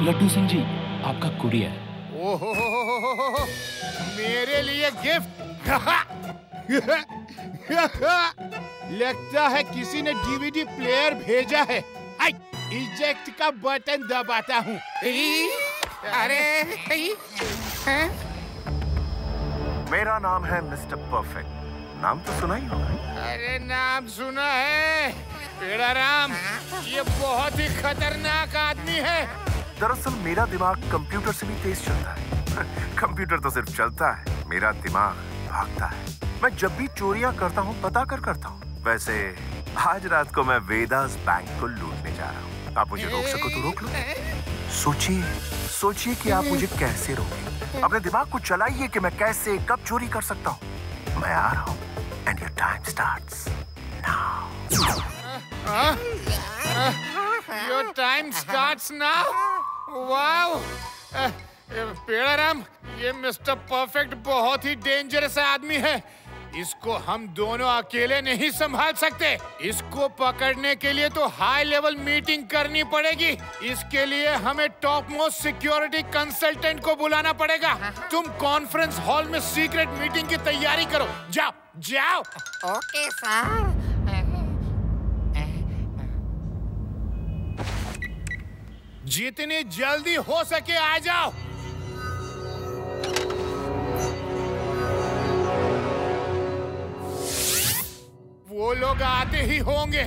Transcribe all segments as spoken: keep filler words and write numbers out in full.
लड्डू सिंह जी, आपका कुरियर। ओहो हो हो हो हो हो, मेरे लिए गिफ्ट। लगता है किसी ने डीवीडी प्लेयर भेजा है। आई, इजेक्ट का बटन दबाता हूँ। अरे मेरा नाम है मिस्टर परफेक्ट। नाम तो सुना ही होगा। अरे नाम सुना है, पेड़ाराम। ये बहुत ही खतरनाक आदमी है। दरअसल मेरा दिमाग कंप्यूटर से भी तेज चलता है। कंप्यूटर तो सिर्फ चलता है, मेरा दिमाग भागता है। मैं जब भी चोरियां करता हूँ बता कर करता हूँ। वैसे आज रात को मैं वेदास बैंक को लूटने जा रहा हूँ। आप मुझे रोक सको तो रोक लो। सोचिए सोचिए कि आप मुझे कैसे रोकें। अपने दिमाग को चलाइए कि मैं कैसे कब चोरी कर सकता हूँ। मैं आ रहा हूँ and your time starts now. uh, uh, your time starts now? Wow! uh, पेड़ाराम, ये मिस्टर परफेक्ट बहुत ही डेंजरस आदमी है। इसको हम दोनों अकेले नहीं संभाल सकते। इसको पकड़ने के लिए तो हाई लेवल मीटिंग करनी पड़ेगी। इसके लिए हमें टॉप मोस्ट सिक्योरिटी कंसल्टेंट को बुलाना पड़ेगा। तुम कॉन्फ्रेंस हॉल में सीक्रेट मीटिंग की तैयारी करो। जाओ जाओ। Okay sir. जितनी जल्दी हो सके आ जाओ। वो लोग आते ही होंगे।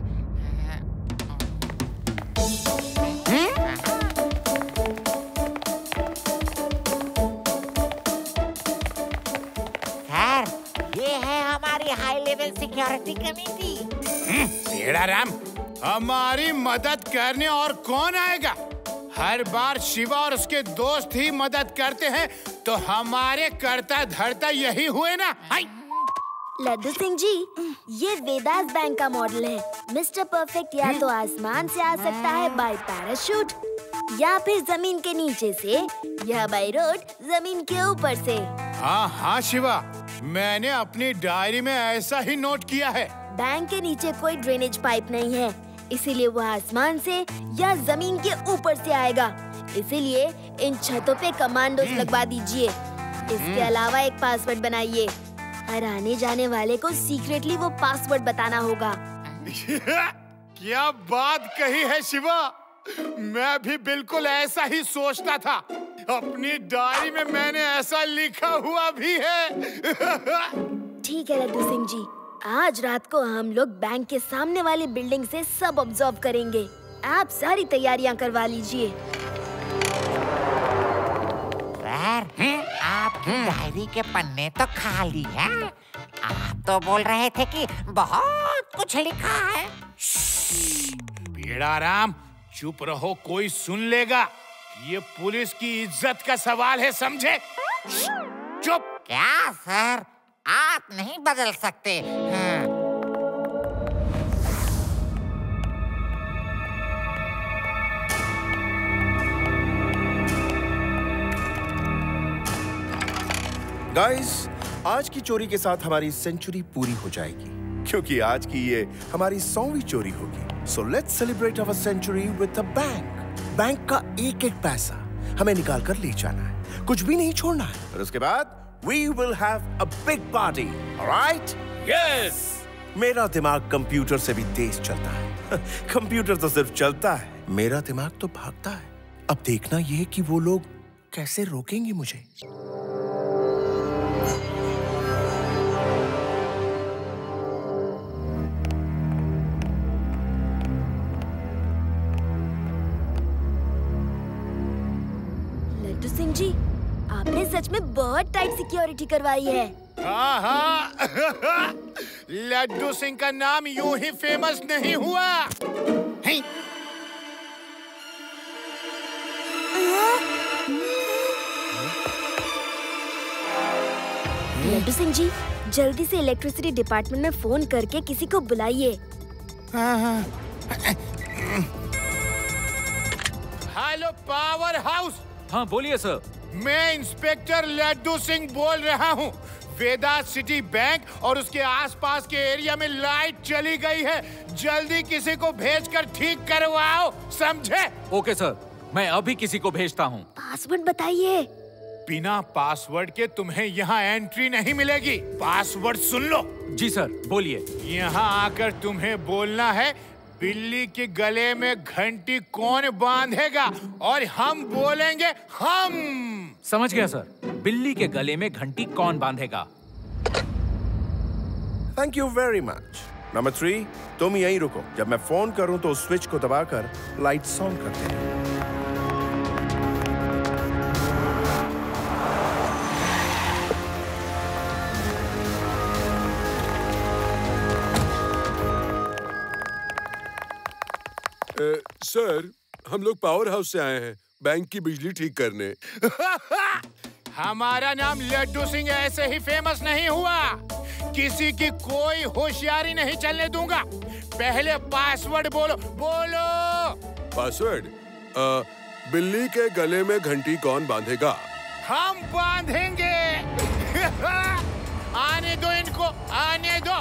सर, ये है हमारी high level security committee. Pedaram, हमारी मदद करने और कौन आएगा? हर बार शिवा और उसके दोस्त ही मदद करते हैं, तो हमारे करता धरता यही हुए ना। हाय। लड्डू सिंह जी, ये वेदास बैंक का मॉडल है। मिस्टर परफेक्ट या तो आसमान से आ सकता है बाय पैराशूट, या फिर जमीन के नीचे से, या बाय रोड जमीन के ऊपर से। हाँ हाँ शिवा, मैंने अपनी डायरी में ऐसा ही नोट किया है। बैंक के नीचे कोई ड्रेनेज पाइप नहीं है, इसीलिए वो आसमान से या जमीन के ऊपर से आएगा। इसीलिए इन छतों पे कमांडोज लगवा दीजिए। इसके अलावा एक पासवर्ड बनाइए। हर आने जाने वाले को सीक्रेटली वो पासवर्ड बताना होगा। क्या बात कही है शिवा, मैं भी बिल्कुल ऐसा ही सोचता था। अपनी डायरी में मैंने ऐसा लिखा हुआ भी है। ठीक है लड्डू सिंह जी, आज रात को हम लोग बैंक के सामने वाली बिल्डिंग से सब ऑब्जर्व करेंगे। आप सारी तैयारियां करवा लीजिए। सर, आपकी डायरी के पन्ने तो खाली हैं। आप तो बोल रहे थे कि बहुत कुछ लिखा है। पेड़ाराम, चुप रहो, कोई सुन लेगा। ये पुलिस की इज्जत का सवाल है, समझे? चुप। क्या सर, आप नहीं बदल सकते। हाँ। गाइस, आज की चोरी के साथ हमारी सेंचुरी पूरी हो जाएगी, क्योंकि आज की ये हमारी सौवीं चोरी होगी। So let's celebrate our century with a bank. Bank का एक एक पैसा हमें निकाल कर ले जाना है, कुछ भी नहीं छोड़ना है। और उसके बाद we will have a big party, alright? Yes! मेरा दिमाग कंप्यूटर से भी तेज चलता है। कंप्यूटर तो सिर्फ चलता है, मेरा दिमाग तो भागता है। अब देखना यह कि वो लोग कैसे रोकेंगे मुझे। लड्डू सिंह जी, आपने सच में बहुत टाइट सिक्योरिटी करवाई है। हाँ हाँ। लड्डू सिंह का नाम यूं ही फेमस नहीं हुआ। लड्डू सिंह जी, जल्दी से इलेक्ट्रिसिटी डिपार्टमेंट में फोन करके किसी को बुलाइए। Hello power house. हाँ बोलिए सर। मैं इंस्पेक्टर लड्डू सिंह बोल रहा हूँ। वेदास सिटी बैंक और उसके आसपास के एरिया में लाइट चली गई है। जल्दी किसी को भेजकर ठीक करवाओ, समझे? ओके सर, मैं अभी किसी को भेजता हूँ। पासवर्ड बताइए। बिना पासवर्ड के तुम्हें यहाँ एंट्री नहीं मिलेगी। पासवर्ड सुन लो। जी सर, बोलिए। यहाँ आकर तुम्हें बोलना है बिल्ली के गले में घंटी कौन बांधेगा, और हम बोलेंगे हम। समझ गया सर। बिल्ली के गले में घंटी कौन बांधेगा? Thank you very much. Number three, तुम यहीं रुको। जब मैं फोन करूं तो स्विच को दबाकर लाइट्स ऑन कर देना। सर, हम लोग पावर हाउस से आए हैं बैंक की बिजली ठीक करने। हमारा नाम लड्डू सिंह ऐसे ही फेमस नहीं हुआ। किसी की कोई होशियारी नहीं चलने दूंगा। पहले पासवर्ड बोलो। बोलो। पासवर्ड? बिल्ली के गले में घंटी कौन बांधेगा? हम बांधेंगे। आने दो इनको, आने दो।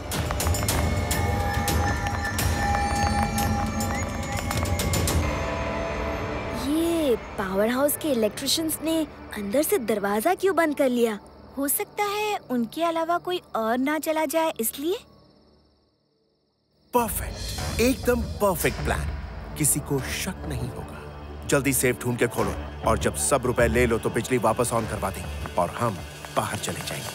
ये पावर हाउस के इलेक्ट्रिशियंस ने अंदर से दरवाजा क्यों बंद कर लिया? हो सकता है उनके अलावा कोई और ना चला जाए इसलिए। परफेक्ट, एकदम परफेक्ट प्लान। किसी को शक नहीं होगा। जल्दी सेफ ढूंढ के खोलो, और जब सब रुपए ले लो तो बिजली वापस ऑन करवा देंगे और हम बाहर चले जाएंगे।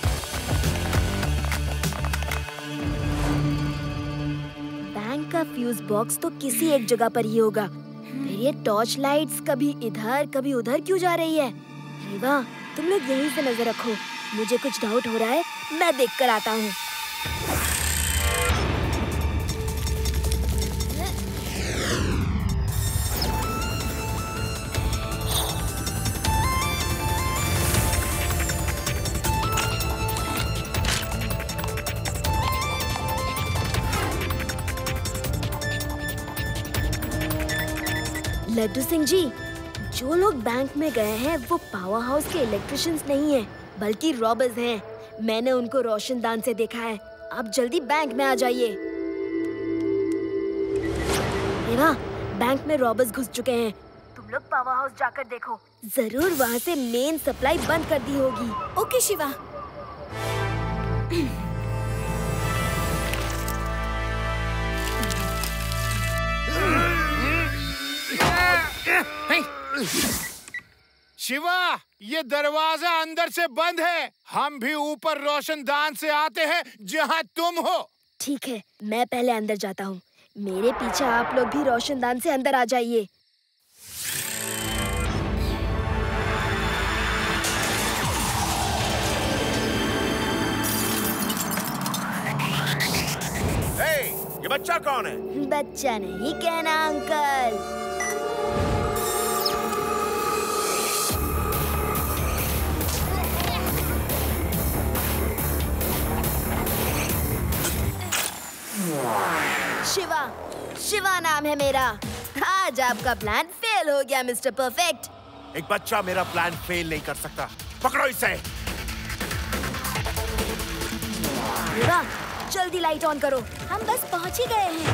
बैंक का फ्यूज बॉक्स तो किसी एक जगह पर ही होगा। फिर ये टॉर्च लाइट्स कभी इधर कभी उधर क्यों जा रही है? रीवा, तुम लोग यहीं से नजर रखो। मुझे कुछ डाउट हो रहा है, मैं देख कर आता हूँ। लड्डू सिंह जी, जो लोग बैंक में गए हैं वो पावर हाउस के इलेक्ट्रिशियंस नहीं हैं, बल्कि रॉबर्स हैं। मैंने उनको रोशनदान से देखा है। आप जल्दी बैंक में आ जाइए। देवा, बैंक में रॉबर्स घुस चुके हैं। तुम लोग पावर हाउस जाकर देखो। जरूर वहाँ से मेन सप्लाई बंद कर दी होगी। ओके शिवा। शिवा, ये दरवाजा अंदर से बंद है। हम भी ऊपर रोशनदान से आते हैं जहाँ तुम हो। ठीक है, मैं पहले अंदर जाता हूँ। मेरे पीछे आप लोग भी रोशनदान से अंदर आ जाइए। हे, ये बच्चा कौन है? बच्चा नहीं कहना अंकल। शिवा, शिवा नाम है मेरा। आज आपका प्लान फेल हो गया मिस्टर परफेक्ट। एक बच्चा मेरा प्लान फेल नहीं कर सकता। पकड़ो इसे। शिवा, जल्दी लाइट ऑन करो। हम बस पहुंच ही गए हैं।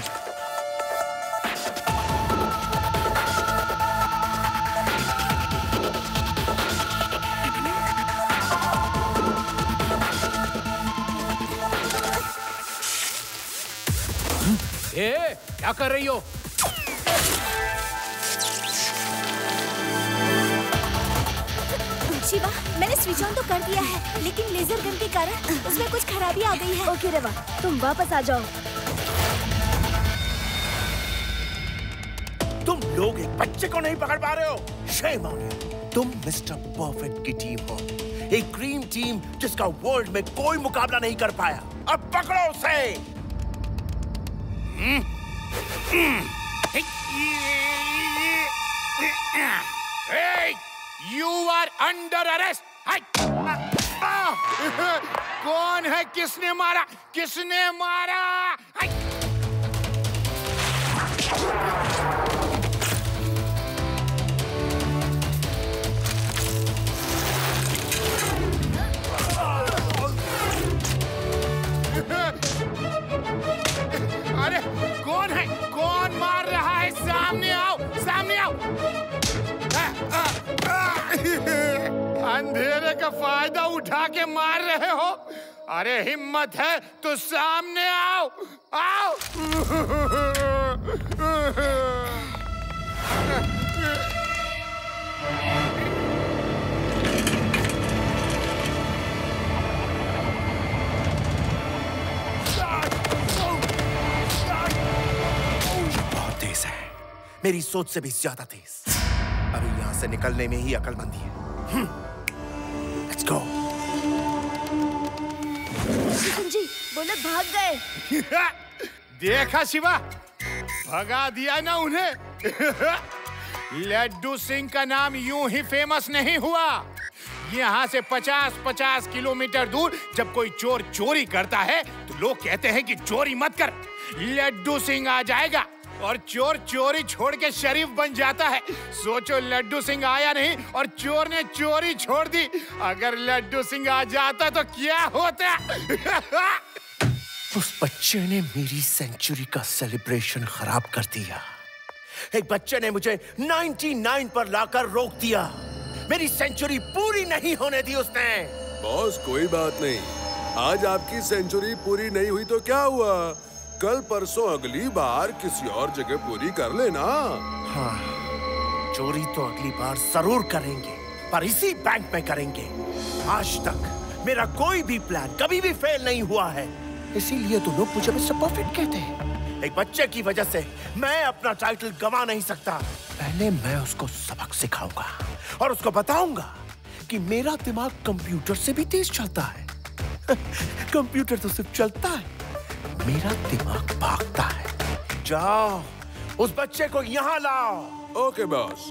ए, क्या कर रही हो? शिवा, मैंने स्विच ऑन तो कर दिया है, लेकिन लेजर गन के कारण उसमें कुछ खराबी आ गई है। ओके रेवा, तुम वापस आ जाओ। तुम लोग एक बच्चे को नहीं पकड़ पा रहे हो। Shame on you. तुम मिस्टर परफेक्ट की टीम हो, एक ग्रीन टीम जिसका वर्ल्ड में कोई मुकाबला नहीं कर पाया। अब पकड़ो उसे। Hey, you are under arrest. कौन है? किसने मारा? किसने मारा? अरे कौन है? कौन मार रहा है? सामने आओ, सामने आओ। अंधेरे का फायदा उठा के मार रहे हो? अरे हिम्मत है तो सामने आओ, आओ। बहुत तेज है, मेरी सोच से भी ज्यादा तेज। अभी यहाँ से निकलने में ही अकलमंदी है। Let's go. जी, वो लोग भाग गए। देखा शिवा, भगा दिया ना उन्हें। लड्डू सिंह का नाम यूं ही फेमस नहीं हुआ। यहाँ से पचास पचास किलोमीटर दूर जब कोई चोर चोरी करता है तो लोग कहते हैं कि चोरी मत कर, लड्डू सिंह आ जाएगा और चोर चोरी छोड़ के शरीफ बन जाता है। सोचो, लड्डू सिंह आया नहीं और चोर ने चोरी छोड़ दी। अगर लड्डू सिंह आ जाता तो क्या होता? उस बच्चे ने मेरी सेंचुरी का सेलिब्रेशन खराब कर दिया। एक बच्चे ने मुझे निन्यानवे पर लाकर रोक दिया। मेरी सेंचुरी पूरी नहीं होने दी उसने। बॉस, कोई बात नहीं, आज आपकी सेंचुरी पूरी नहीं हुई तो क्या हुआ, कल परसों अगली बार किसी और जगह पूरी कर लेना। हाँ, चोरी तो अगली बार जरूर करेंगे, पर इसी बैंक में करेंगे। आज तक मेरा कोई भी प्लान कभी भी फेल नहीं हुआ है, इसीलिए तो लोग मुझे मिस्टर परफेक्ट कहते हैं। एक बच्चे की वजह से मैं अपना टाइटल गंवा नहीं सकता। पहले मैं उसको सबक सिखाऊंगा और उसको बताऊंगा कि मेरा दिमाग कंप्यूटर से भी तेज चलता है। कंप्यूटर तो सिर्फ चलता है, मेरा दिमाग भागता है। जाओ, उस बच्चे को यहाँ लाओ। Okay boss.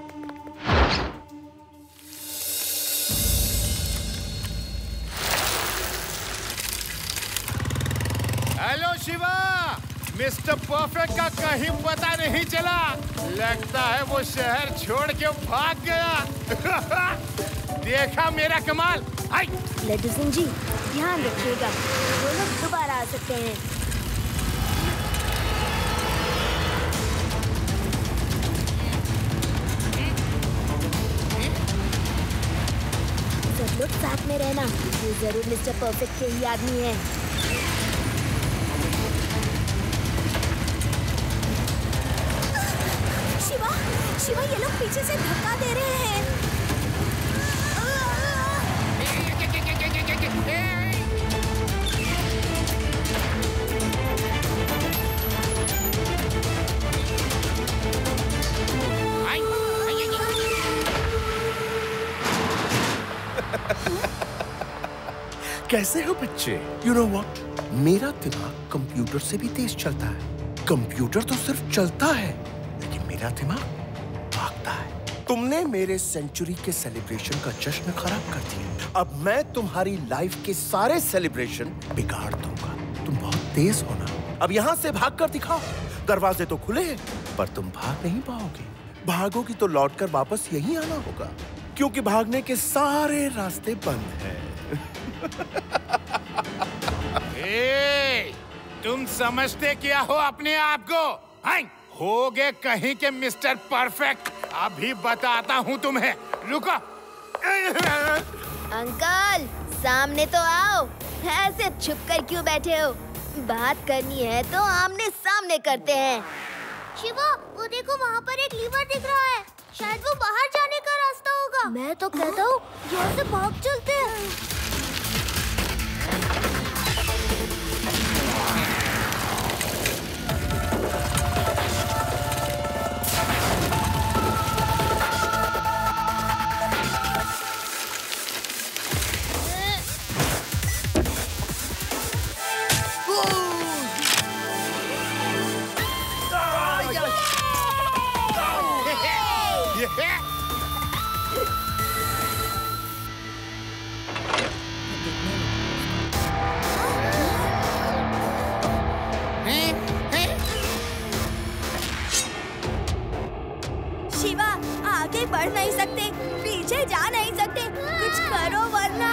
Hello Shiva, mister perfect का कहीं पता नहीं चला। लगता है वो शहर छोड़ के भाग गया। देखा मेरा कमाल? हाय लड्डू सिंह जी, ध्यान रखिएगा, वो लोग दोबारा आ सकते हैं। सब लोग साथ में रहना, ये जरूर मिस्टर परफेक्ट के ही आदमी है। शिवा, शिवा, ये लोग पीछे से धक्का दे रहे हैं। कैसे हो बच्चे? You know what? मेरा दिमाग कंप्यूटर से भी तेज चलता है। कंप्यूटर तो सिर्फ चलता है, लेकिन मेरा दिमाग भागता है। तुमने मेरे सेंचुरी के सेलिब्रेशन का जश्न खराब कर दिया। अब मैं तुम्हारी लाइफ के सारे सेलिब्रेशन बिगाड़ दूंगा। तुम बहुत तेज हो ना। अब यहाँ से भाग कर दिखाओ। दरवाजे तो खुले हैं, पर तुम भाग नहीं पाओगे। भागोगी तो लौटकर वापस यहीं आना होगा, क्योंकि भागने के सारे रास्ते बंद हैं। ए, तुम समझते क्या हो अपने आप को? हाय, हो गए कहीं के मिस्टर परफेक्ट। अभी बताता हूँ तुम्हें, रुको। अंकल, सामने तो आओ। ऐसे छुप कर क्यों बैठे हो? बात करनी है तो आमने सामने करते हैं। शिवा, वो देखो, वहाँ पर एक लीवर दिख रहा है। शायद वो बाहर जाने का रास्ता होगा। मैं तो कहता हूँ यहाँ से भाग चलते हैं। शिवा, आगे बढ़ नहीं सकते, पीछे जा नहीं सकते, कुछ करो वरना।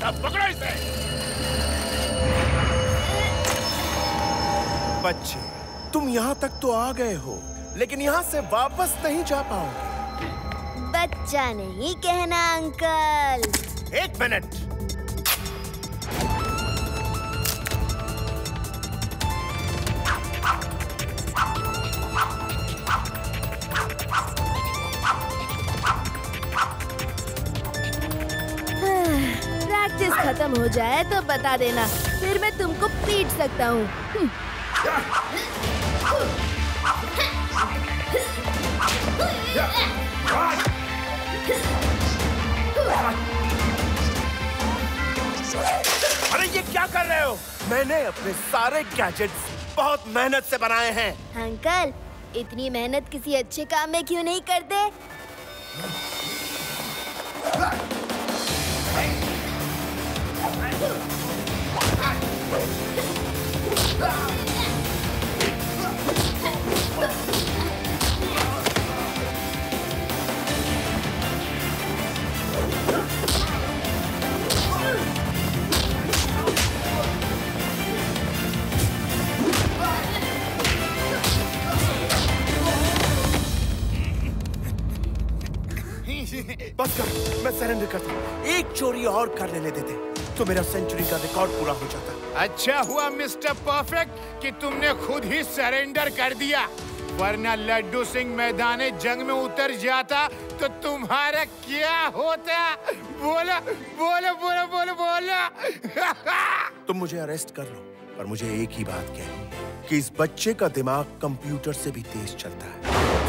था। पकड़ो इसे। बच्चे, तुम यहाँ तक तो आ गए हो, लेकिन यहाँ से वापस नहीं जा पाओगे। बच्चा नहीं कहना अंकल। एक मिनट। प्रैक्टिस खत्म हो जाए तो बता देना, फिर मैं तुमको पीट सकता हूँ। अरे ये क्या कर रहे हो? मैंने अपने सारे गैजेट्स बहुत मेहनत से बनाए हैं। अंकल, इतनी मेहनत किसी अच्छे काम में क्यों नहीं करते? बस कर, मैं सरेंडर करता हूँ। एक चोरी और कर लेने देते तो मेरा सेंचुरी का रिकॉर्ड पूरा हो जाता। अच्छा हुआ मिस्टर परफेक्ट कि तुमने खुद ही सरेंडर कर दिया, वरना लड्डू सिंह मैदान जंग में उतर जाता तो तुम्हारा क्या होता? बोलो बोलो बोलो बोलो बोलो। तुम मुझे अरेस्ट कर लो, पर मुझे एक ही बात कहनी कि इस बच्चे का दिमाग कंप्यूटर से भी तेज चलता है।